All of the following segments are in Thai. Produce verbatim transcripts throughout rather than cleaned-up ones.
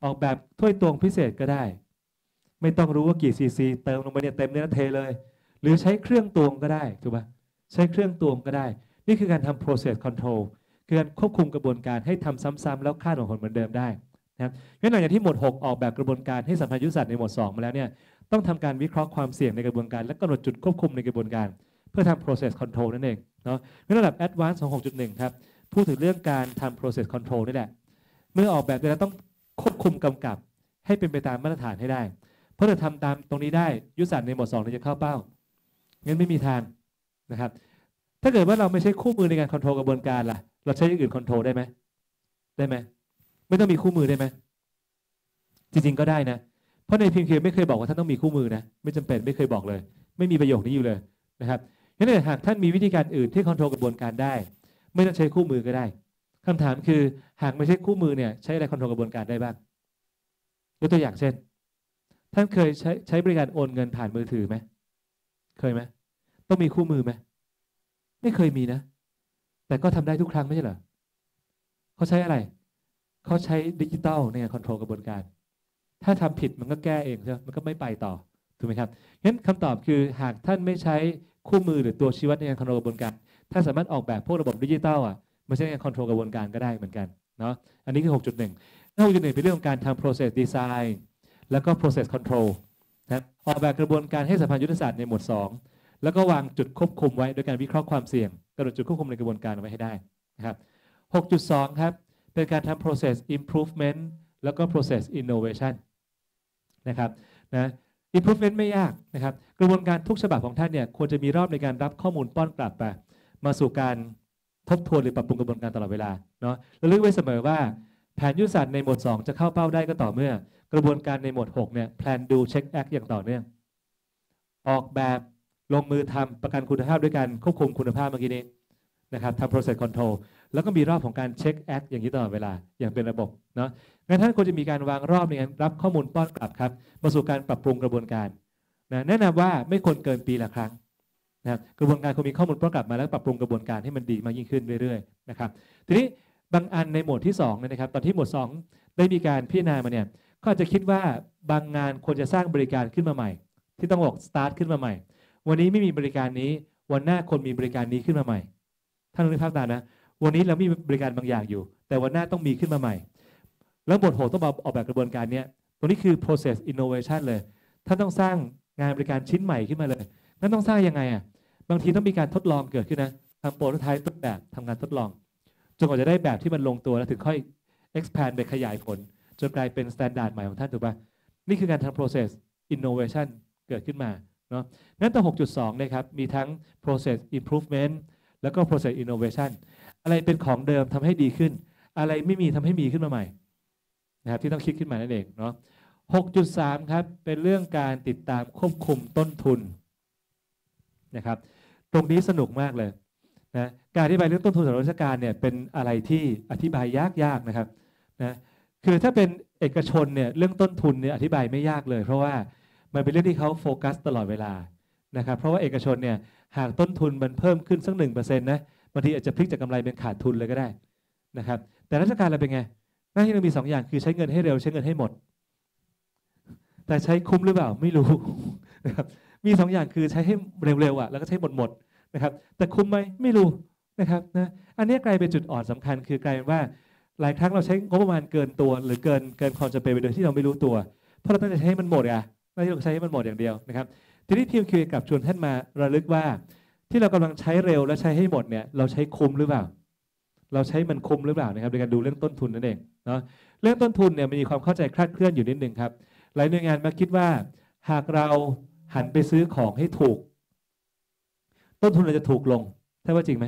ออกแบบถ้วยตวงพิเศษก็ได้ไม่ต้องรู้ว่ากี่ซีซีเติมลงไปเนี่ยเต็มเนื้อเทเลยหรือใช้เครื่องตวงก็ได้ถูกปะใช้เครื่องตวงก็ได้นี่คือการทำ process control คือการควบคุมกระบวนการให้ทำซ้ำๆแล้วคาดหวังผลเหมือนเดิมได้นะครับงั้นหลังจากที่หมวดหกออกแบบกระบวนการให้สัมพันธ์ยุทธศาสตร์ในหมวดสองมาแล้วเนี่ยต้องทำการวิเคราะห์ความเสี่ยงในกระบวนการและกำหนดจุดควบคุมในกระบวนการเพื่อทำ process control นั่นเองเนาะในระดับ advanced ของ หกจุดหนึ่ง ครับพูดถึงเรื่องการทำ process control นี่แหละเมื่อออกแบบแล้วต้องควบคุมกำกับให้เป็นไปตามมาตรฐานให้ได้เพราะถ้าทำตามตรงนี้ได้ยุทธศาสตร์ในหมวดสองจะเข้าเป้างั้นไม่มีทางนะครับถ้าเกิดว่าเราไม่ใช้คู่มือในการควบคุมกระบวนการล่ะเราใช้อย่างอื่นควบคุมได้ไหมได้ไหมไม่ต้องมีคู่มือได้ไหมจริงๆก็ได้นะเพราะใน พี เอ็ม เค ไม่เคยบอกว่าท่านต้องมีคู่มือนะไม่จำเป็นไม่เคยบอกเลยไม่มีประโยคนี้อยู่เลยนะครับงั้นหากท่านมีวิธีการอื่นที่ควบคุมกระบวนการได้ไม่ต้องใช้คู่มือก็ได้คำถามคือหากไม่ใช่คู่มือเนี่ยใช้อะไรควบคุมกระบวนการได้บ้างยกตัวอย่างเช่นท่านเคยใช้ใช้บริการโอนเงินผ่านมือถือไหมเคยไหมต้องมีคู่มือไหมไม่เคยมีนะแต่ก็ทำได้ทุกครั้งไม่ใช่เหรอเขาใช้อะไรเขาใช้ดิจิตอลในการควบคุมกระบวนการถ้าทำผิดมันก็แก้เองใช่ไหมมันก็ไม่ไปต่อถูกไหมครับงั้นคำตอบคือหากท่านไม่ใช้คู่มือหรือตัวชี้วัดในการควบคุมกระบวนการท่านสามารถออกแบบพวกระบบดิจิตอลอ่ะมาใช้ในการควบคุมกระบวนการก็ได้เหมือนกันเนาะอันนี้คือ หกจุดหนึ่ง หกจุดหนึ่ง เป็นเรื่องของการทำ process design แล้วก็ process control นะออกแบบกระบวนการให้สัมพันธ์ยุทธศาสตร์ในหมวดสองแล้วก็วางจุดควบคุมไว้โดยการวิเคราะห์ความเสี่ยงกำหนดจุดควบคุมในกระบวนการเอาไว้ให้ได้นะครับ หกจุดสอง ครับเป็นการทำ process improvement แล้วก็ process innovation นะครับนะ improvement ไม่ยากนะครับกระบวนการทุกฉบับของท่านเนี่ยควรจะมีรอบในการรับข้อมูลป้อนกลับไปมาสู่การทบทวนหรือปรับปรุงกระบวนการตลอดเวลาเนาะระลึกไว้เสมอว่าแผนยุทธศาสตร์ในหมวดสองจะเข้าเป้าได้ก็ต่อเมื่อกระบวนการในหมวดหกเนี่ย plan do check act อย่างต่อเนื่องออกแบบลงมือทำประกันคุณภาพด้วยการควบคุมคุณภาพเมื่อกี้นี้นะครับทำ process control แล้วก็มีรอบของการ check act อย่างนี้ตลอดเวลาอย่างเป็นระบบเนาะงั้นท่านควรจะมีการวางรอบในการรับข้อมูลป้อนกลับครับมาสู่การปรับปรุงกระบวนการนะแนะนำว่าไม่ควรเกินปีละครั้งนะครับกระบวนการควรมีข้อมูลป้อนกลับมาแล้วปรับปรุงกระบวนการให้มันดีมากยิ่งขึ้นเรื่อยๆนะครับทีนี้บางอันในหมวดที่สองเนี่ยนะครับตอนที่หมวดสองได้มีการพิจารณามาเนี่ยก็อาจจะคิดว่าบางงานควรจะสร้างบริการขึ้นมาใหม่ที่ต้องบอก start ขึ้นมาใหม่วันนี้ไม่มีบริการนี้วันหน้าคนมีบริการนี้ขึ้นมาใหม่ท่านนึกภาพตามนะวันนี้เรามีบริการบางอย่างอยู่แต่วันหน้าต้องมีขึ้นมาใหม่แล้วบทโหต้องมาออกแบบกระบวนการนี้ตรงนี้คือ process innovation เลยท่านต้องสร้างงานบริการชิ้นใหม่ขึ้นมาเลยนั่นต้องสร้างยังไงอ่ะบางทีต้องมีการทดลองเกิดขึ้นนะทำโปรโตไทป์ต้นแบบทำงานทดลองจนกว่าจะได้แบบที่มันลงตัวแล้วถึงค่อย expand ไปขยายผลจนกลายเป็น standard ใหม่ของท่านถูกป่ะนี่คือการทำ process innovation เกิดขึ้นมาเนาะงั้นตัว หกจุดสอง เนี่ยครับมีทั้ง process improvement แล้วก็ process innovation อะไรเป็นของเดิมทำให้ดีขึ้นอะไรไม่มีทำให้มีขึ้นมาใหม่นะครับที่ต้องคิดขึ้นมานั่นเองเนาะ หกจุดสาม ครับเป็นเรื่องการติดตามควบคุมต้นทุนนะครับตรงนี้สนุกมากเลยนะการอธิบายเรื่องต้นทุนของราชการเนี่ยเป็นอะไรที่อธิบายยากๆนะครับนะคือถ้าเป็นเอกชนเนี่ยเรื่องต้นทุนเนี่ยอธิบายไม่ยากเลยเพราะว่ามันเป็นเรื่องที่เขาโฟกัสตลอดเวลานะครับเพราะว่าเอกชนเนี่ยหากต้นทุนมันเพิ่มขึ้นสัก หนึ่งเปอร์เซ็นต์ นะบางทีอาจจะพลิกจากกำไรเป็นขาดทุนเลยก็ได้นะครับแต่ราชการเราเป็นไงหน้าที่เรามีสองอย่างคือใช้เงินให้เร็วใช้เงินให้หมดแต่ใช้คุ้มหรือเปล่าไม่รู้นะครับมีสองอย่างคือใช้ให้เร็วๆอ่ะแล้วก็ใช้หมดๆนะครับแต่คุ้มไหมไม่รู้นะครับนะอันนี้กลายเป็นจุดอ่อนสำคัญคือกลายเป็นว่าหลายครั้งเราใช้งบประมาณเกินตัวหรือเกินเกินความจำเป็นไปโดยที่เราไม่รู้ตัวเพราะเราต้องใช้ให้มันหมดอ่ะไม่ใช่เราใช้ให้มันหมดอย่างเดียวนะครับทีนี้ พี เอ็ม คิว กับชวนท่านมาระลึกว่าที่เรากำลังใช้เร็วและใช้ให้หมดเนี่ยเราใช้คุ้มหรือเปล่าเราใช้มันคุ้มหรือเปล่านะครับในการดูเรื่องต้นทุนนั่นเองเนาะเรื่องต้นทุนเนี่ยมันมีความเข้าใจคลาดเคลื่อนอยู่นิดนึงครับหลายหน่วยงานมาคิดว่าหากเราหันไปซื้อของให้ถูกต้นทุนเราจะถูกลงใช่ว่าจริงไหม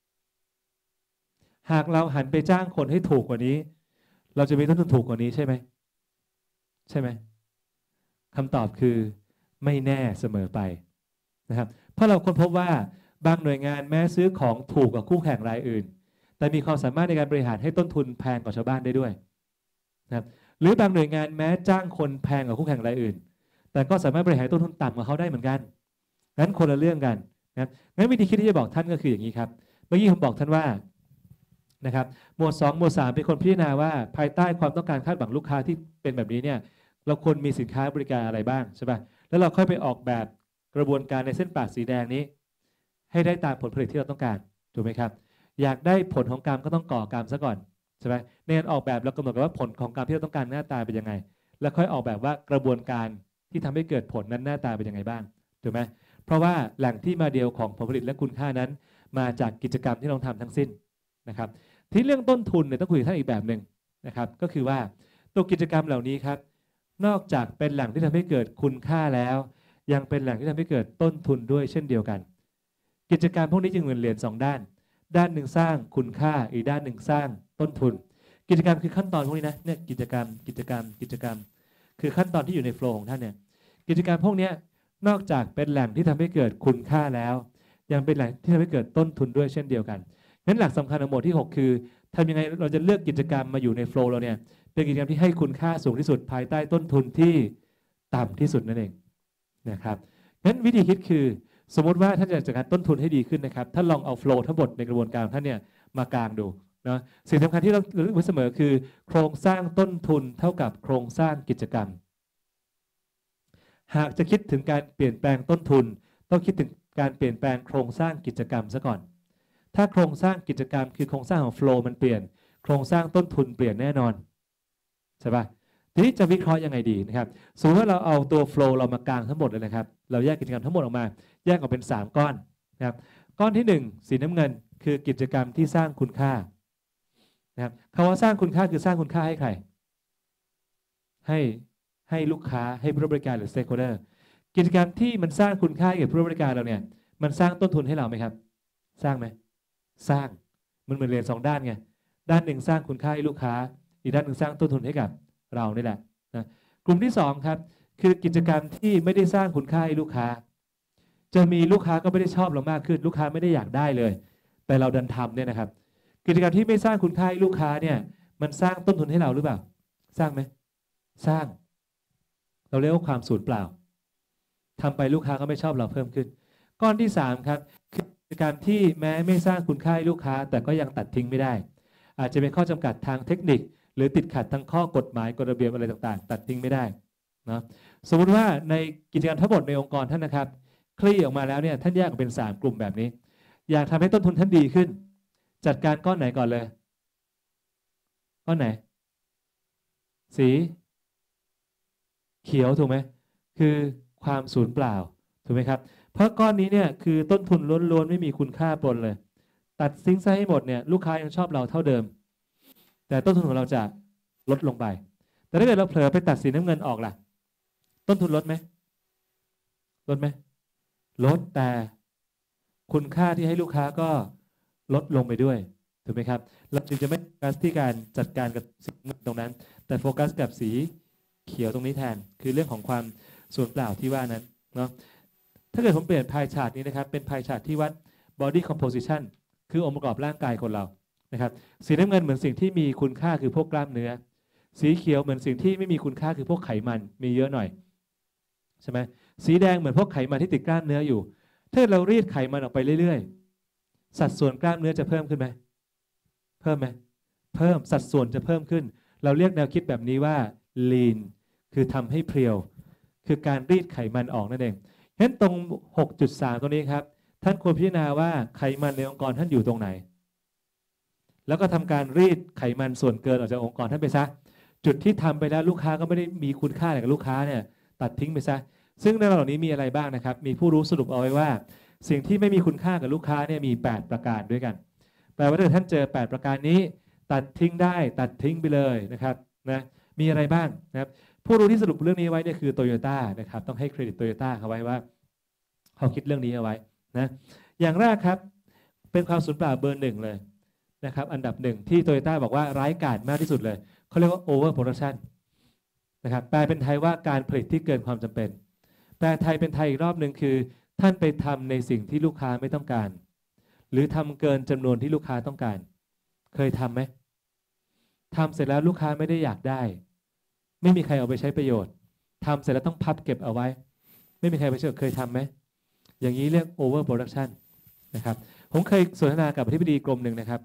หากเราหันไปจ้างคนให้ถูกกว่านี้เราจะมีต้นทุนถูกกว่านี้ใช่ไหมใช่ไหมคำตอบคือไม่แน่เสมอไปนะครับเพราะเราค้นพบว่าบางหน่วยงานแม้ซื้อของถูกกว่าคู่แข่งรายอื่นแต่มีความสามารถในการบริหารให้ต้นทุนแพงกว่าชาวบ้านได้ด้วยนะครับหรือบางหน่วยงานแม้จ้างคนแพงกว่าคู่แข่งรายอื่นแต่ก็สามารถบริหารต้นทุนต่ำกว่าเขาได้เหมือนกันงั้นคนละเรื่องกันนะครับงั้นวิธีคิดที่จะบอกท่านก็คืออย่างนี้ครับเมื่อกี้ผมบอกท่านว่านะครับหมวดสองหมวดสามเป็นคนพิจารณาว่าภายใต้ความต้องการคาดหวังลูกค้าที่เป็นแบบนี้เนี่ยเราควรมีสินค้าบริการอะไรบ้างใช่ป่ะแล้วเราค่อยไปออกแบบกระบวนการในเส้นปากสีแดงนี้ให้ได้ตามผลผลิตที่เราต้องการถูกไหมครับอยากได้ผลของกรรมก็ต้องก่อกรรมซะก่อนใช่ไหมในการออกแบบเรากำหนดกันว่าผลของกรรมที่เราต้องการหน้าตาเป็นยังไงแล้วค่อยออกแบบว่ากระบวนการที่ทำให้เกิดผลนั้นหน้าตาเป็นยังไงบ้างถูกไหมเพราะว่าแหล่งที่มาเดียวของผลผลิตและคุณค่านั้นมาจากกิจกรรมที่เราทำทั้งสิ้นนะครับที่เรื่องต้นทุนเนี่ยต้องคุยกับท่านอีกแบบหนึ่งนะครับก็คือว่าตัวกิจกรรมเหล่านี้ครับนอกจากเป็นแหล่งที่ทำให้เกิดคุณค่าแล้วยังเป็นแหล่งที่ทำให้เกิดต้นทุนด้วยเช่นเดียวกันกิจกรรมพวกนี้จึงเหมือนเหรียญสองด้านด้านหนึ่งสร้างคุณค่าอีกด้านหนึ่งสร้างต้นทุนกิจกรรมคือขั้นตอนพวกนี้นะเนี่ยกิจกรรมกิจกรรมกิจกรรมคือขั้นตอนที่อยู่ในโฟล์ของท่านเนี่ยกิจกรรมพวกนี้นอกจากเป็นแหล่งที่ทำให้เกิดคุณค่าแล้วยังเป็นแหล่งที่ทำให้เกิดต้นทุนด้วยเช่นเดียวกันงั้นหลักสำคัญของหมวดที่หกคือทำยังไงเราจะเลือกกิจกรรมมาอยู่ในโฟล์เราเนี่ยเป็นกิจกรรมที่ให้คุณค่าสูงที่สุดภายใต้ต้นทุนที่ต่ำที่สุดนั่นเองนะครับงั้นวิธีคิดคือสมมติว่าท่านจะจัดการต้นทุนให้ดีขึ้นนะครับท่านลองเอาโฟล์ทั้งหมดในกระบวนการท่านเนี่ยมากางดูนะสิ่งสำคัญที่เราระลึกไว้เสมอคือโครงสร้างต้นทุนเท่ากับโครงสร้างกิจกรรมหากจะคิดถึงการเปลี่ยนแปลงต้นทุนต้องคิดถึงการเปลี่ยนแปลงโครงสร้างกิจกรรมซะก่อนถ้าโครงสร้างกิจกรรมคือโครงสร้างของโฟล์มันเปลี่ยนโครงสร้างต้นทุนเปลี่ยนแน่นอนใช่ปะทีนี้จะวิเคราะห์ยังไงดีนะครับสมมติว่าเราเอาตัวโฟล์เรามากางทั้งหมดเลยนะครับเราแยกกิจกรรมทั้งหมดออกมาแยกออกเป็นสามก้อนนะครับก้อนที่หนึ่งสีน้ำเงินคือกิจกรรมที่สร้างคุณค่านะครับคำว่าสร้างคุณค่าคือสร้างคุณค่าให้ใครให้ให้ลูกค้าให้ผู้บริการหรือ stakeholder กิจกรรมที่มันสร้างคุณค่าให้กับผู้บริการเราเนี่ยมันสร้างต้นทุนให้เราไหมครับสร้างไหมสร้างมันเหมือนเรียนสองด้านไงด้านหนึ่งสร้างคุณค่าให้ลูกค้าอีกด้านหนึ่งสร้างต้นทุนให้กับเรานี่แหละนะกลุ่มที่สองครับคือกิจกรรมที่ไม่ได้สร้างคุณค่าให้ลูกค้าจะมีลูกค้าก็ไม่ได้ชอบเรามากขึ้นลูกค้าไม่ได้อยากได้เลยแต่เราดันทำเนี่ยนะครับกิจกรรมที่ไม่สร้างคุณค่าให้ลูกค้าเนี่ยมันสร้างต้นทุนให้เราหรือเปล่าสร้างไหมสร้างเราเรียกว่าความสูญเปล่าทำไปลูกค้าก็ไม่ชอบเราเพิ่มขึ้นก้อนที่สามครับคือกิจกรรมที่แม้ไม่สร้างคุณค่าให้ลูกค้าแต่ก็ยังตัดทิ้งไม่ได้อาจจะเป็นข้อจำกัดทางเทคนิคหรือติดขัดทางข้อกฎหมายกฎระเบียบอะไรต่างๆตัดทิ้งไม่ได้นะสมมุติว่าในกิจกรรมทั้งหมดในองค์กรท่านนะครับคลี่ออกมาแล้วเนี่ยท่านแยกออกเป็นสามกลุ่มแบบนี้อยากทำให้ต้นทุนท่านดีขึ้นจัดการก้อนไหนก่อนเลยก้อนไหนสีเขียวถูกไหมคือความสูญเปล่าถูกไหมครับเพราะก้อนนี้เนี่ยคือต้นทุนล้วนๆไม่มีคุณค่าปนเลยตัดทิ้งซะให้หมดเนี่ยลูกค้ายังชอบเราเท่าเดิมแต่ต้นทุนของเราจะลดลงไปแต่ถ้าเกิดเราเผลอไปตัดสีน้ำเงินออกล่ะต้นทุนลดไหมลดไหมลดแต่คุณค่าที่ให้ลูกค้าก็ลดลงไปด้วยถูกไหมครับเราจึงจะไม่โฟกัสที่การจัดการกับสีตรงนั้นแต่โฟกัสกับสีเขียวตรงนี้แทนคือเรื่องของความสูญเปล่าที่ว่านั้นเนาะถ้าเกิดผมเปลี่ยนพายชาร์ตนี้นะครับเป็นพายชาร์ตที่วัด body composition คือองค์ประกอบร่างกายคนเรานะครับสีน้ำเงินเหมือนสิ่งที่มีคุณค่าคือพวกกล้ามเนื้อสีเขียวเหมือนสิ่งที่ไม่มีคุณค่าคือพวกไขมันมีเยอะหน่อยใช่ไหมสีแดงเหมือนพวกไขมันที่ติดกล้ามเนื้ออยู่ถ้าเรารีดไขมันออกไปเรื่อยๆสัดส่วนกล้ามเนื้อจะเพิ่มขึ้นไหมเพิ่มไหมเพิ่มสัดส่วนจะเพิ่มขึ้นเราเรียกแนวคิดแบบนี้ว่า lean คือทำให้เพรียวคือการรีดไขมันออกนั่นเองฉะนั้นตรง หกจุดสาม ตรงนี้ครับท่านควรพิจารณาว่าไขมันในองค์กรท่านอยู่ตรงไหนแล้วก็ทำการรีดไขมันส่วนเกินออกจากองค์กรท่านไปซะจุดที่ทำไปแล้วลูกค้าก็ไม่ได้มีคุณค่าอะไรกับลูกค้าเนี่ยตัดทิ้งไปซะซึ่งในเหล่านี้มีอะไรบ้างนะครับมีผู้รู้สรุปเอาไว้ว่าสิ่งที่ไม่มีคุณค่ากับลูกค้าเนี่ยมีแปดประการด้วยกันแปลว่าถ้าท่านเจอแปดประการนี้ตัดทิ้งได้ตัดทิ้งไปเลยนะครับนะมีอะไรบ้างนะครับผู้รู้ที่สรุปเรื่องนี้ไว้เนี่ยคือโตโยต้านะครับต้องให้เครดิตโตโยต้าเขาไว้ว่าเขาคิดเรื่องนี้เอาไว้นะอย่างแรกครับเป็นความสูญเปล่าเบอร์หนึ่งเลยนะครับอันดับหนึ่งที่โตโยต้าบอกว่าร้ายกาจมากที่สุดเลยเขาเรียกว่า over production นะครับแปลเป็นไทยว่าการผลิตที่เกินความจำเป็นแปลไทยเป็นไทยอีกรอบหนึ่งคือท่านไปทำในสิ่งที่ลูกค้าไม่ต้องการหรือทำเกินจำนวนที่ลูกค้าต้องการเคยทำไหมทำเสร็จแล้วลูกค้าไม่ได้อยากได้ไม่มีใครเอาไปใช้ประโยชน์ทำเสร็จแล้วต้องพับเก็บเอาไว้ไม่มีใครไปใช้เคยทำไหมอย่างนี้เรียก over production นะครับผมเคยสนทนากับอธิบดีกรมหนึ่งนะครับ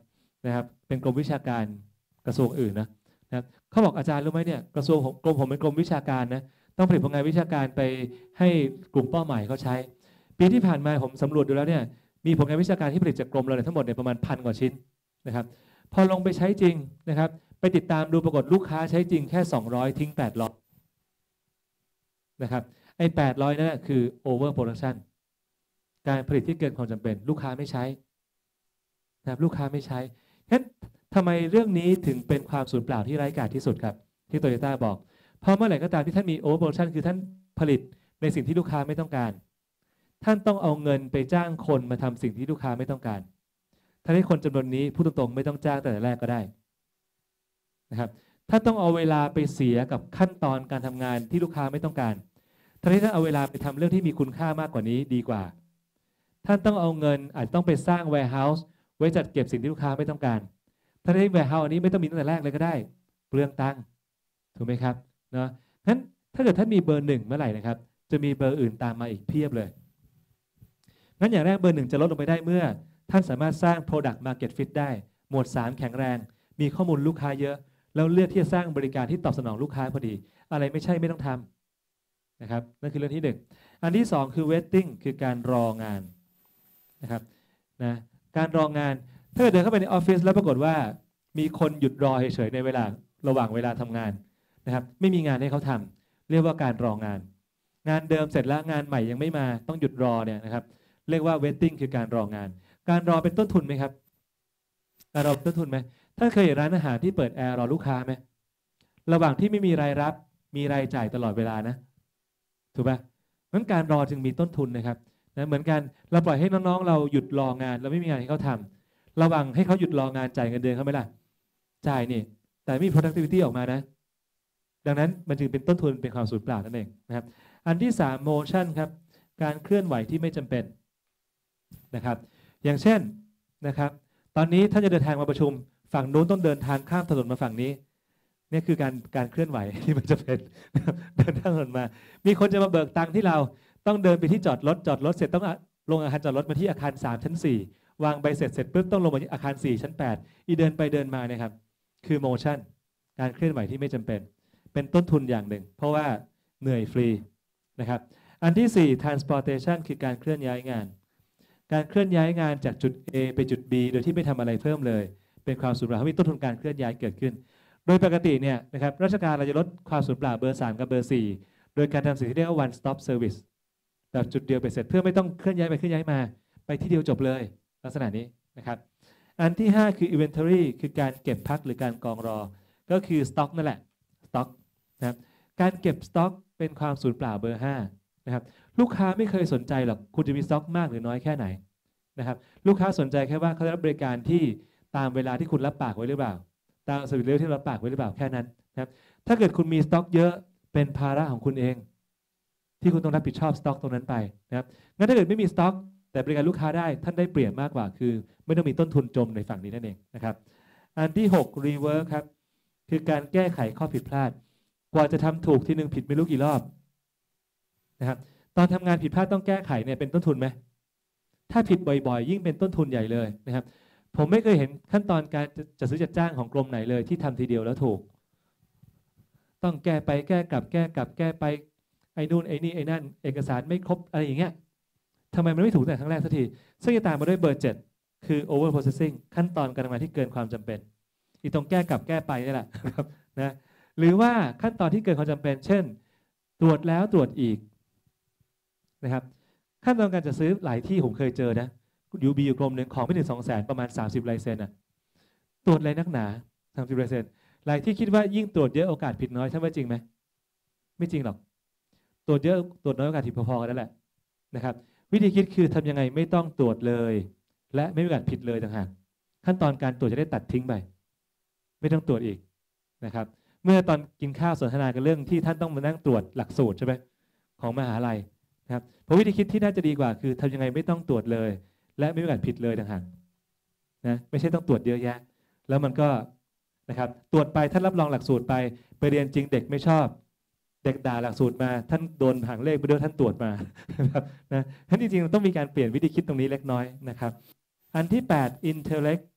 นะครับเป็นกรมวิชาการกระทรวงอื่นนะนะครับเขาบอกอาจารย์รู้ไหมเนี่ยกระทรวงกรมผมเป็นกรมวิชาการนะต้องผลิตผลงานวิชาการไปให้กลุ่มเป้าหมายเขาใช้ปีที่ผ่านมาผมสำรวจดูแล้วเนี่ยมีผลงานวิชาการที่ผลิตจากกรมเราเนี่ยทั้งหมดเนี่ยประมาณพันกว่าชิ้นนะครับพอลงไปใช้จริงนะครับไปติดตามดูปรากฏลูกค้าใช้จริงแค่สองร้อยทิ้งแปดร้อยนะครับไอ้แปดร้อยนั่นคือ over production การผลิตที่เกินความจำเป็นลูกค้าไม่ใช้นะครับลูกค้าไม่ใช้ฉะนั้นทำไมเรื่องนี้ถึงเป็นความสูญเปล่าที่ไร้กาจที่สุดครับที่โตโยต้าบอกเพราะเมื่อไหร่ก็ตามที่ท่านมี over production คือท่านผลิตในสิ่งที่ลูกค้าไม่ต้องการท่านต้องเอาเงินไปจ้างคนมาทำสิ่งที่ลูกค้าไม่ต้องการถ้าให้คนจำนวนนี้พูดตรงๆไม่ต้องจ้างแต่แรกก็ได้นะครับถ้าต้องเอาเวลาไปเสียกับขั้นตอนการทำงานที่ลูกค้าไม่ต้องการท่านให้ท่านเอาเวลาไปทำเรื่องที่มีคุณค่ามากกว่านี้ดีกว่าท่านต้องเอาเงินอาจต้องไปสร้าง warehouse ไว้จัดเก็บสิ่งที่ลูกค้าไม่ต้องการท่านให้ warehouse อันนี้ไม่ต้องมีตั้งแต่แรกเลยก็ได้เปลืองตังค์ถูกไหมครับเนาะงั้นถ้าเกิดท่านมีเบอร์หนึ่งเมื่อไหร่นะครับจะมีเบอร์อื่นตามมาอีกเพียบเลยงั้นอย่างแรกเบอร์หนึ่งจะลดลงไปได้เมื่อท่านสามารถสร้าง product market fit ได้หมวดสามแข็งแรงมีข้อมูลลูกค้าเยอะแล้วเลือกที่จะสร้างบริการที่ตอบสนองลูกค้าพอดีอะไรไม่ใช่ไม่ต้องทำนะครับนั่นคือเรื่องที่หนึ่งอันที่สองคือ waiting คือการรองานนะครับนะการรองานถ้าเดินเข้าไปในออฟฟิศแล้วปรากฏว่ามีคนหยุดรอเฉยๆในเวลาระหว่างเวลาทำงานนะครับไม่มีงานให้เขาทำเรียกว่าการรองานงานเดิมเสร็จแล้วงานใหม่ยังไม่มาต้องหยุดรอเนี่ยนะครับเรียกว่า waiting คือการรองานการรอเป็นต้นทุนไหมครับการรอเป็นต้นทุนไหมท่านเคยเห็นร้านอาหารที่เปิดแอร์รอลูกค้าไหมระหว่างที่ไม่มีรายรับมีรายจ่ายตลอดเวลานะถูกป่ะงั้นการรอจึงมีต้นทุนนะครับนะเหมือนกันเราปล่อยให้น้องๆเราหยุดรองานแล้วไม่มีงานให้เขาทำระหว่างให้เขาหยุดรองานจ่ายเงินเดือนเขาไหมล่ะจ่ายนี่แต่ไม่มี productivity ออกมานะดังนั้นมันจึงเป็นต้นทุนเป็นความสูญเปล่านั่นเองนะครับอันที่สาม motion ครับการเคลื่อนไหวที่ไม่จำเป็นนะครับอย่างเช่นนะครับตอนนี้ท่านจะเดินทางมาประชุมฝั่งนู้นต้องเดินทางข้ามถนนมาฝั่งนี้นี่คือการการเคลื่อนไหวที่มันจะเป็นเดินทางถนนมามีคนจะมาเบิกตังค์ที่เราต้องเดินไปที่จอดรถจอดรถเสร็จต้องลงอาคารจอดรถมาที่อาคารสามชั้นสี่วางใบเสร็จเสร็จปุ๊บต้องลงมาที่อาคารสี่ชั้นแปดอีเดินไปเดินมาเนี่ยครับคือ motion การเคลื่อนไหวที่ไม่จำเป็นเป็นต้นทุนอย่างหนึ่งเพราะว่าเหนื่อยฟรีนะครับอันที่สี่ transportation คือการเคลื่อนย้ายงานการเคลื่อนย้ายงานจากจุด A ไปจุด B โดยที่ไม่ทำอะไรเพิ่มเลยเป็นความสูญเปล่าเพราะมีต้นทุนการเคลื่อนย้ายเกิดขึ้นโดยปกติเนี่ยนะครับราชการเราจะลดความสูญเปล่าเบอร์สามกับเบอร์สี่โดยการทำสิ่งที่เรียกว่า one stop service แบบจุดเดียวไปเสร็จเพื่อไม่ต้องเคลื่อนย้ายไปเคลื่อนย้ายมาไปที่เดียวจบเลยลักษณะนี้นะครับอันที่ห้าคือ inventory คือการเก็บพักหรือการกองรอก็คือ stock นั่นแหละ stock นะครับการเก็บ stock เป็นความสูญเปล่าเบอร์ห้านะครับลูกค้าไม่เคยสนใจหรอกคุณจะมี stock มากหรือน้อยแค่ไหนนะครับลูกค้าสนใจแค่ว่าเขาได้รับบริการที่ตามเวลาที่คุณรับปากไว้หรือเปล่าตามสวิตเรื่องที่รับปากไว้หรือเปล่าแค่นั้นนะครับถ้าเกิดคุณมีสต็อกเยอะเป็นภาระของคุณเองที่คุณต้องรับผิดชอบสต็อกตรงนั้นไปนะครับงั้นถ้าเกิดไม่มีสต็อกแต่บริการลูกค้าได้ท่านได้เปรียบมากกว่าคือไม่ต้องมีต้นทุนจมในฝั่งนี้นั่นเองนะครับอันที่หก rework ครับคือการแก้ไขข้อผิดพลาดกว่าจะทำถูกทีหนึ่งผิดไม่รู้กี่รอบนะครับตอนทำงานผิดพลาดต้องแก้ไขเนี่ยเป็นต้นทุนไหมถ้าผิดบ่อยๆยิ่งเป็นต้นทุนใหญ่เลยนะครับผมไม่เคยเห็นขั้นตอนการจัดซื้อจัดจ้างของกรมไหนเลยที่ทำทีเดียวแล้วถูกต้องแก้ไปแก้กลับแก้กลับแก้ไปไอ้นู่นไอ้นี่ไอ้นั่นเอกสารไม่ครบอะไรอย่างเงี้ยทำไมมันไม่ถูกแต่ครั้งแรกสักทีซึ่งจะตามมาด้วยเบอร์เจ็ดคือ over processing ขั้นตอนการทำงานที่เกินความจำเป็นอีตรงแก้กลับแก้ไปนี่แหละครับนะหรือว่าขั้นตอนที่เกินความจำเป็นเช่นตรวจแล้วตรวจอีกนะครับขั้นตอนการจัดซื้อหลายที่ผมเคยเจอนะยูบีอยู่กรมหนึ่งของไม่ถึงสองแสนประมาณสามสิบลายเซ็นอ่ะตรวจอะไรนักหนาสามสิบลายเซ็นหลายที่คิดว่ายิ่งตรวจเยอะโอกาสผิดน้อยท่านว่าจริงไหมไม่จริงหรอกตรวจเยอะตรวจน้อยโอกาสผิดพอๆกันนั่นแหละนะครับวิธีคิดคือทำยังไงไม่ต้องตรวจเลยและไม่มีโอกาสผิดเลยต่างหากขั้นตอนการตรวจจะได้ตัดทิ้งไปไม่ต้องตรวจอีกนะครับเมื่อตอนกินข้าวสนทนากันเรื่องที่ท่านต้องมานั่งตรวจหลักสูตรใช่ไหมของมหาลัยนะครับเพราะวิธีคิดที่น่าจะดีกว่าคือทำยังไงไม่ต้องตรวจเลยและไม่มีโอกาสผิดเลยต่างหากนะไม่ใช่ต้องตรวจเยอะแยะแล้วมันก็นะครับตรวจไปท่านรับรองหลักสูตรไปไปเรียนจริงเด็กไม่ชอบเด็กด่าหลักสูตรมาท่านโดนหางเลขไปด้วยท่านตรวจมานะครับนะท่านจริงๆต้องมีการเปลี่ยนวิธีคิดตรงนี้เล็กน้อยนะครับอันที่แปด intellect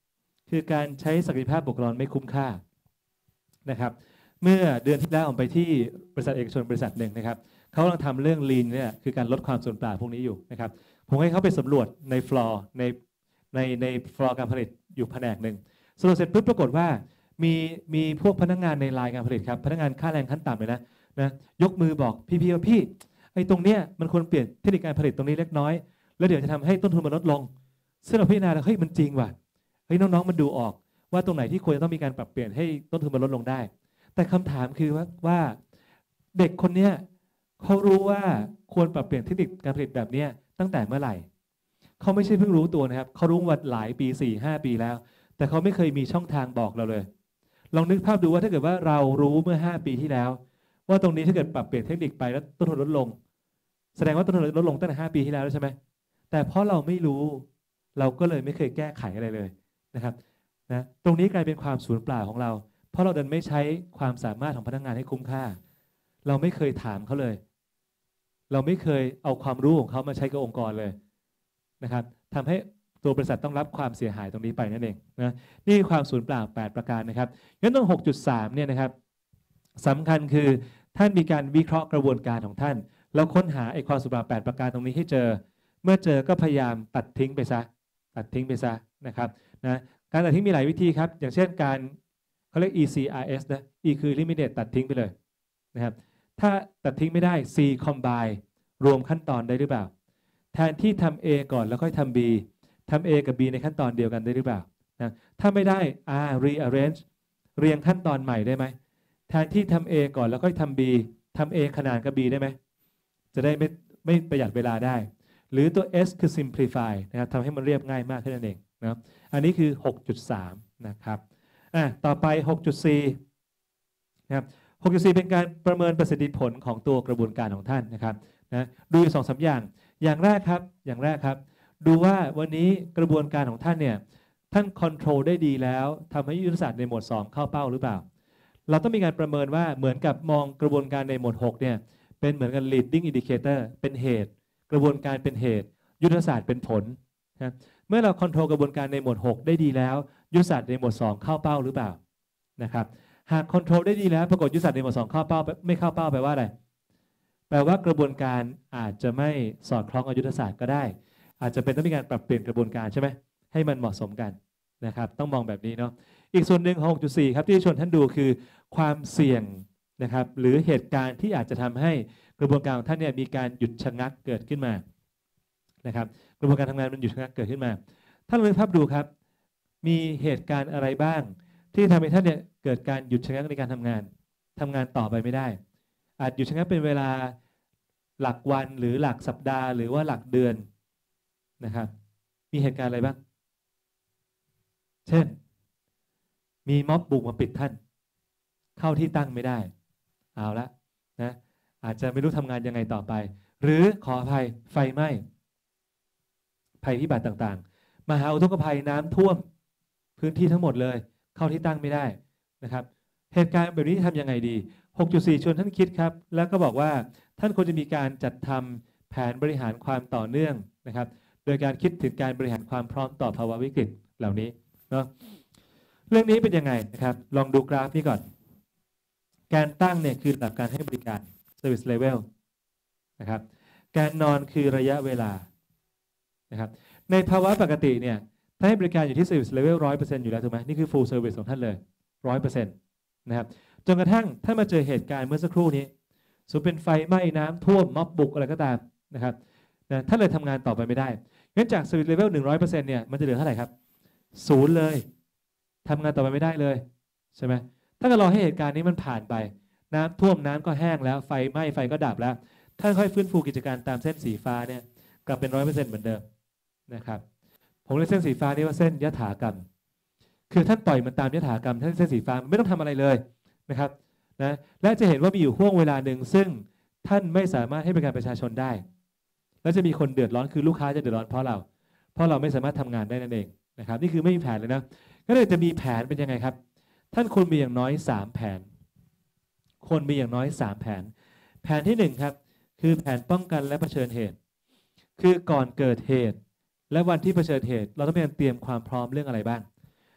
คือการใช้ศักยภาพบุคลากรไม่คุ้มค่านะครับเมื่อเดือนที่แล้วผมไปที่บริษัทเอกชนบริษัทหนึ่งนะครับเขากำลังทำเรื่อง lean เนี่ยคือการลดความสูญเปล่าพวกนี้อยู่นะครับผมให้เขาไปสำรวจในฟลอร์ในในในฟลอร์การผลิตอยู่แผนกหนึ่งสำรวจเสร็จปุ๊บปรากฏว่ามีมีพวกพนักงานในไลน์การผลิตครับพนักงานค่าแรงขั้นต่ำเลยนะนะยกมือบอกพี่ๆว่าพี่ไอ้ตรงเนี้ยมันควรเปลี่ยนเทคนิคการผลิตตรงนี้เล็กน้อยแล้วเดี๋ยวจะทำให้ต้นทุนมันลดลงซึ่งเราพิจารณาแล้วเฮ้ยมันจริงว่ะเฮ้ยน้องๆมันดูออกว่าตรงไหนที่ควรจะต้องมีการปรับเปลี่ยนให้ต้นทุนมันลดลงได้แต่คำถามคือว่าว่าเด็กคนเนี้ยเขารู้ว่าควรปรับเปลี่ยนเทคนิคการผลิตแบบนี้ตั้งแต่เมื่อไหร่เขาไม่ใช่เพิ่งรู้ตัวนะครับเขารู้มาหลายปี สี่ห้า ปีแล้วแต่เขาไม่เคยมีช่องทางบอกเราเลยลองนึกภาพดูว่าถ้าเกิดว่าเรารู้เมื่อห้าปีที่แล้วว่าตรงนี้ถ้าเกิดปรับเปลี่ยนเทคนิคไปแล้วต้นทุนลดลงแสดงว่าต้นทุนลดลงตั้งแต่ห้าปีที่แล้วใช่ไหมแต่เพราะเราไม่รู้เราก็เลยไม่เคยแก้ไขอะไรเลยนะครับนะตรงนี้กลายเป็นความสูญเปล่าของเราเพราะเราเดินไม่ใช้ความสามารถของพนักงานให้คุ้มค่าเราไม่เคยถามเขาเลยเราไม่เคยเอาความรู้ของเขามาใช้กับองค์กรเลยนะครับทำให้ตัวบริษัทต้องรับความเสียหายตรงนี้ไปนั่นเองนะนี่คือความสูญเปล่าแปดประการนะครับงั้นตรง หกจุดสาม เนี่ยนะครับสำคัญคือท่านมีการวิเคราะห์กระบวนการของท่านแล้วค้นหาไอ้ความสูญเปล่าแปดประการตรงนี้ให้เจอเมื่อเจอก็พยายามตัดทิ้งไปซะตัดทิ้งไปซะนะครับนะการตัดทิ้งมีหลายวิธีครับอย่างเช่นการเขาเรียก อี ซี อาร์ เอส นะ E คือ eliminate ตัดทิ้งไปเลยนะครับถ้าตัดทิ้งไม่ได้ C combine รวมขั้นตอนได้หรือเปล่าแทนที่ทำ A ก่อนแล้วค่อยทำ B ทำ A กับ B ในขั้นตอนเดียวกันได้หรือเปล่านะถ้าไม่ได้ R rearrange เรียงขั้นตอนใหม่ได้ไหมแทนที่ทำ A ก่อนแล้วค่อยทำ B ทำ A ขนานกับ B ได้ไหมจะได้ไม่ไม่ประหยัดเวลาได้หรือตัว S คือ simplify นะครับทำให้มันเรียบง่ายมากขึ้นนั่นเองนะอันนี้คือ หกจุดสาม นะครับอ่ะต่อไป หกจุดสี่ นะครับ หกจุดสี่ เป็นการประเมินประสิทธิผลของตัวกระบวนการของท่านนะครับนะดูอยู่ สองสาม อย่างอย่างแรกครับอย่างแรกครับดูว่าวันนี้กระบวนการของท่านเนี่ยท่านคอนโทรลได้ดีแล้วทำให้ยุทธศาสตร์ในหมวดสองเข้าเป้าหรือเปล่าเราต้องมีการประเมินว่าเหมือนกับมองกระบวนการในหมวดหกเนี่ยเป็นเหมือนกัน leading indicator เป็นเหตุกระบวนการเป็นเหตุยุทธศาสตร์เป็นผลนะเมื่อเราคอนโทรลกระบวนการในหมวดหกได้ดีแล้วยุทธศาสตร์ในหมวดสองเข้าเป้าหรือเปล่านะครับหากคอนโทรลได้ดีแล้วปรากฏยุทธศาสตร์ในหมวดสองเข้าเป้าไม่เข้าเป้าแปลว่าอะไรแปลว่ากระบวนการอาจจะไม่สอดคล้องกับยุทธศาสตร์ก็ได้อาจจะเป็นต้องมีการปรับเปลี่ยนกระบวนการใช่ไหมให้มันเหมาะสมกันนะครับต้องมองแบบนี้เนาะอีกส่วนหนึ่งของ หกจุดสี่ ครับที่ชวนท่านดูคือความเสี่ยงนะครับหรือเหตุการณ์ที่อาจจะทำให้กระบวนการของท่านเนี่ยมีการหยุดชะงักเกิดขึ้นมานะครับกระบวนการทำงานมันหยุดชะงักเกิดขึ้นมาท่านลองนึกภาพดูครับมีเหตุการณ์อะไรบ้างที่ทำให้ท่านเนี่ยเกิดการหยุดชะงักในการทำงานทำงานต่อไปไม่ได้อาจหยุดชะงักเป็นเวลาหลักวันหรือหลักสัปดาห์หรือว่าหลักเดือนนะครับมีเหตุการณ์อะไรบ้างเช่นมีม็อบบุกมาปิดท่านเข้าที่ตั้งไม่ได้เอาละนะอาจจะไม่รู้ทำงานยังไงต่อไปหรือขออภัยไฟไหม้ภัยพิบัติต่างๆมหาอุทกภัยน้ำท่วมพื้นที่ทั้งหมดเลยเข้าที่ตั้งไม่ได้นะครับเหตุการณ์แบบนี้ทำยังไงดี หกจุดสี่ ชวนท่านคิดครับแล้วก็บอกว่าท่านควรจะมีการจัดทำแผนบริหารความต่อเนื่องนะครับโดยการคิดถึงการบริหารความพร้อมต่อภาวะวิกฤตเหล่านี้เนาะเรื่องนี้เป็นยังไงนะครับลองดูกราฟนี้ก่อนการตั้งเนี่ยคือระดับการให้บริการ service level นะครับการนอนคือระยะเวลานะครับในภาวะปกติเนี่ยถ้าให้บริการอยู่ที่ service level หนึ่งร้อยเปอร์เซ็นต์ อยู่แล้วถูกไหมนี่คือ full service ของท่านเลย หนึ่งร้อยเปอร์เซ็นต์ นะครับจนกระทั่งถ้ามาเจอเหตุการณ์เมื่อสักครู่นี้สมมติเป็นไฟไหม้น้ำท่วมม็อบบุกอะไรก็ตามนะครับนะท่านเลยทำงานต่อไปไม่ได้งั้นจาก service level หนึ่งร้อยเปอร์เซ็นต์ เนี่ยมันจะเหลือเท่าไหร่ครับศูนย์เลยทำงานต่อไปไม่ได้เลยใช่ไหมถ้าเรารอให้เหตุการณ์นี้มันผ่านไปน้ำท่วมน้ำก็แห้งแล้วไฟไหม้ไฟก็ดับแล้วท่านค่อยฟื้นฟูกิจการตามเส้นสีฟ้าเนี่ยกลับเป็น หนึ่งร้อยเปอร์เซ็นต์ เหมือนเดิมนะครับผมเรียกเส้นสีฟ้านี่ว่าเส้นยถากรรมคือท่านปล่อยมันตามยถากรรมท่านเส้นสีฟ้าไม่ต้องทำอะไรเลยนะครับนะและจะเห็นว่ามีอยู่ห่วงเวลาหนึ่งซึ่งท่านไม่สามารถให้บริการประชาชนได้และจะมีคนเดือดร้อนคือลูกค้าจะเดือดร้อนเพราะเราเพราะเราไม่สามารถทำงานได้นั่นเองนะครับนี่คือไม่มีแผนเลยนะก็เลยจะมีแผนเป็นยังไงครับท่านควรมีอย่างน้อยสามแผนควรมีอย่างน้อยสามแผนแผนที่หนึ่งครับคือแผนป้องกันและเผชิญเหตุคือก่อนเกิดเหตุและวันที่เผชิญเหตุเราต้องมีการเตรียมความพร้อมเรื่องอะไรบ้าง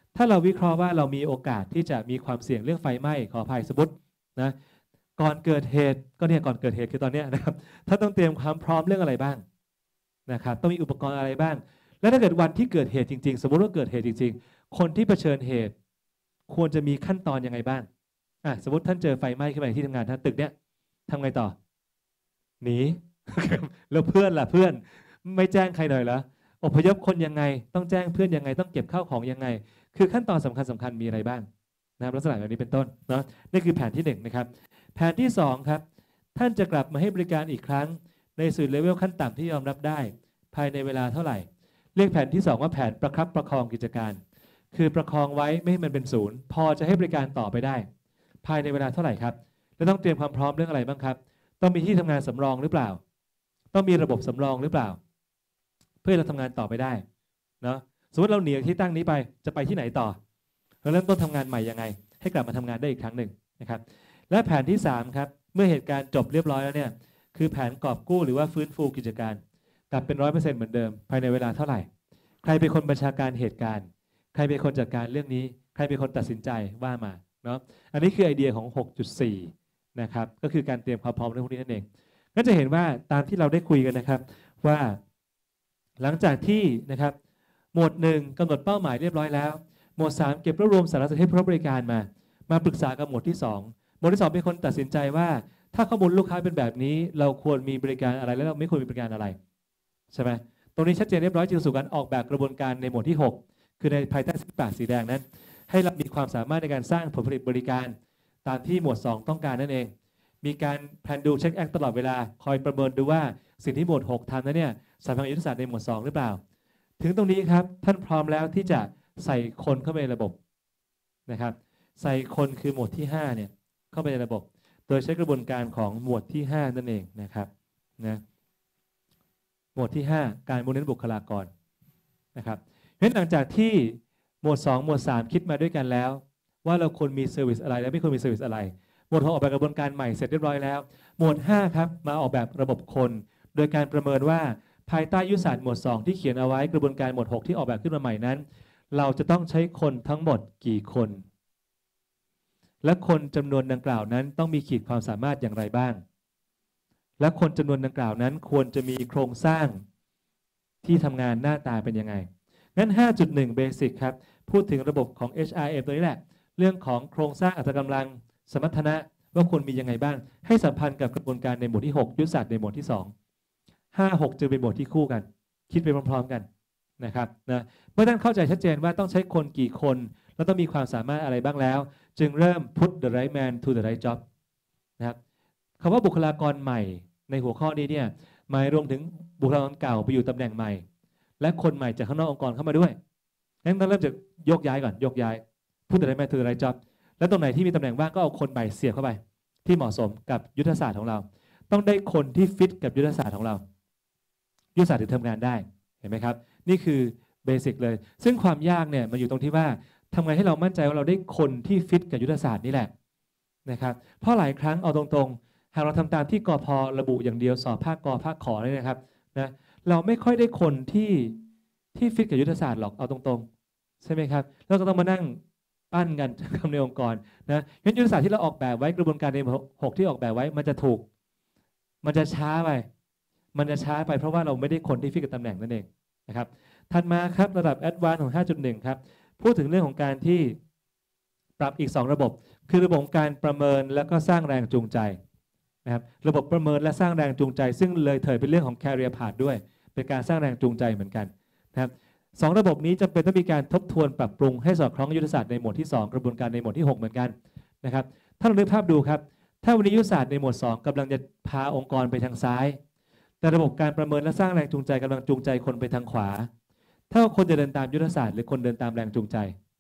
ถ้าเราวิเคราะห์ว่าเรามีโอกาสที่จะมีความเสี่ยงเรื่องไฟไหม้ขออภัยสมมตินะก่อนเกิดเหตุก็เนี่ยก่อนเกิดเหตุคือตอนนี้นะครับถ้าต้องเตรียมความพร้อมเรื่องอะไรบ้างนะครับต้องมีอุปกรณ์อะไรบ้างและถ้าเกิดวันที่เกิดเหตุจริงๆสมมติว่าเกิดเหตุจริงๆคนที่เผชิญเหตุควรจะมีขั้นตอนยังไงบ้างอ่ะสมมติท่านเจอไฟไหม้ขึ้นมาที่ทำงานท่านตึกเนี้ยทำไงต่อหนี แล้วเพื่อนล่ะเพื่อนไม่แจ้งใครหน่อยเหรออพยพคนยังไงต้องแจ้งเพื่อนยังไงต้องเก็บข้าวของยังไงคือขั้นตอนสำคัญสำคัญมีอะไรบ้างนะครับลักษณะแบบนี้เป็นต้นเนาะนี่คือแผนที่หนึ่งนะครับแผนที่สองครับท่านจะกลับมาให้บริการอีกครั้งในสู่เลเวลขั้นต่ำที่ยอมรับได้ภายในเวลาเท่าไหร่เรียกแผนที่สองว่าแผนประคับประคองกิจการคือประคองไว้ไม่ให้มันเป็นศูนย์พอจะให้บริการต่อไปได้ภายในเวลาเท่าไหร่ครับและต้องเตรียมความพร้อมเรื่องอะไรบ้างครับต้องมีที่ทำงานสำรองหรือเปล่าต้องมีระบบสำรองหรือเปล่าเพื่อเราทำงานต่อไปได้เนาะสมมติเราหนีที่ตั้งนี้ไปจะไปที่ไหนต่อเราเริ่มต้นทำงานใหม่ยังไงให้กลับมาทำงานได้อีกครั้งหนึ่งนะครับและแผนที่สามครับเมื่อเหตุการณ์จบเรียบร้อยแล้วเนี่ยคือแผนกอบกู้หรือว่าฟื้นฟูกิจการกลับเป็นร้อยเปอร์เซ็นต์เหมือนเดิมภายในเวลาเท่าไหร่ใครเป็นคนบัญชาการเหตุการณ์ใครเป็นคนจัดการเรื่องนี้ใครเป็นคนตัดสินใจว่ามาเนาะอันนี้คือไอเดียของ หกจุดสี่ นะครับก็คือการเตรียมความพร้อมเรื่องพวกนี้นั่นเองก็จะเห็นว่าตามที่เราได้คุยกันนะครับว่าหลังจากที่นะครับหมวดหนึ่งกำหนดเป้าหมายเรียบร้อยแล้วหมวดสามเก็บรวบรวมสารสนเทศผู้รับบริการมามาปรึกษากับหมวดที่สองหมวดที่สองเป็นคนตัดสินใจว่าถ้าข้อมูลลูกค้าเป็นแบบนี้เราควรมีบริการอะไรและเราไม่ควรมีบริการอะไรใช่ไหมตรงนี้ชัดเจนเรียบร้อยจึงสู่การออกแบบกระบวนการในหมวดที่หกคือในภายใต้สีปากสีแดงนั้นให้เรามีความสามารถในการสร้างผลผลิตบริการตามที่หมวดสองต้องการนั่นเองมีการแพลนดูเช็คแอคตลอดเวลาคอยประเมินดูว่าสิ่งที่หมวดหกทำนั้นเนี่ยสามารถยุทธศาสตร์ในหมวดสองหรือเปล่าถึงตรงนี้ครับท่านพร้อมแล้วที่จะใส่คนเข้าไปในระบบนะครับใส่คนคือหมวดที่ห้าเนี่ยเข้าไปในระบบโดยใช้กระบวนการของหมวดที่ห้านั่นเองนะครับนะหมวดที่ห้าการมุ่งเน้นบุคลากรนะครับเพราะฉะนั้นหลังจากที่หมวดสองหมวดสามคิดมาด้วยกันแล้วว่าเราควรมีเซอร์วิสอะไรและไม่ควรมีเซอร์วิสอะไรหมวดหกออกแบบกระบวนการใหม่เสร็จเรียบร้อยแล้วหมวดห้าครับมาออกแบบระบบคนโดยการประเมินว่าภายใต้ยุทธศาสตร์หมวดสองที่เขียนเอาไว้กระบวนการหมวดหกที่ออกแบบขึ้นมาใหม่นั้นเราจะต้องใช้คนทั้งหมดกี่คนและคนจำนวนดังกล่าวนั้นต้องมีขีดความสามารถอย่างไรบ้างและคนจำนวนดังกล่าวนั้นควรจะมีโครงสร้างที่ทำงานหน้าตาเป็นยังไงงั้น ห้าจุดหนึ่ง Basic ครับพูดถึงระบบของ เอช อาร์ เอ็ม ตัวนี้แหละเรื่องของโครงสร้างอัตรากำลังสมรรถนะว่าควรมียังไงบ้างให้สัมพันธ์กับกระบวนการในหมวดที่หกยุทธศาสตร์ในหมวดที่สอง ห้า หกจึงเป็นหมวดที่คู่กันคิดไปพร้อมๆกันนะครับนะเมื่อท่านเข้าใจชัดเจนว่าต้องใช้คนกี่คนแล้วต้องมีความสามารถอะไรบ้างแล้วจึงเริ่ม put the right man to the right job นะครับคำว่าบุคลากรใหม่ในหัวข้อนี้เนี่ยหมายรวมถึงบุคลากรเก่าไปอยู่ตำแหน่งใหม่และคนใหม่จากข้างนอกองค์กรเข้ามาด้วยงั้นต้องเริ่มจากยกย้ายก่อนยกย้าย put the right man to the right job แล้วตรงไหนที่มีตำแหน่งว่างก็เอาคนใหม่เสียบเข้าไปที่เหมาะสมกับยุทธศาสตร์ของเราต้องได้คนที่ฟิตกับยุทธศาสตร์ของเรายุทธศาสตร์ถึงทำงานได้เห็นไหมครับนี่คือเบสิกเลยซึ่งความยากเนี่ยมันอยู่ตรงที่ว่าทำไงให้เรามั่นใจว่าเราได้คนที่ฟิตกับยุทธศาสตร์นี่แหละนะครับเพราะหลายครั้งเอาตรงๆหากเราทำตามที่กพระบุอย่างเดียวสอบภาคกภาคขอเลยนะครับนะเราไม่ค่อยได้คนที่ที่ฟิตกับยุทธศาสตร์หรอกเอาตรงๆใช่ไหมครับเราก็ต้องมานั่งปั้นกันทำในองค์กรนะงั้นยุทธศาสตร์ที่เราออกแบบไว้กระบวนการในหกที่ออกแบบไว้มันจะถูกมันจะช้าไปมันจะช้าไปเพราะว่าเราไม่ได้คนที่ฟิกกับตำแหน่งนั่นเองนะครับถัดมาครับระดับ Advanced ของ ห้าจุดหนึ่ง ครับพูดถึงเรื่องของการที่ปรับอีกสองระบบคือระบบการประเมินแล้วก็สร้างแรงจูงใจนะครับระบบประเมินและสร้างแรงจูงใจซึ่งเลยเถิดเป็นเรื่องของ Career Path ด้วยเป็นการสร้างแรงจูงใจเหมือนกันนะครับสองระบบนี้จำเป็นต้องมีการทบทวนปรับปรุงให้สอดคล้องยุทธศาสตร์ในหมวดที่สองกระบวนการในหมวดที่หกเหมือนกันนะครับถ้าเรานึกภาพดูครับถ้าวันนี้ยุทธศาสตร์ในหมวดสองกำลังจะพาองค์กรไปทางซ้ายแต่ระบบการประเมินและสร้างแรงจูงใจกำลังจูงใจคนไปทางขวาถ้าคนจะเดินตามยุทธศาสตร์หรือคนเดินตามแรงจูงใจ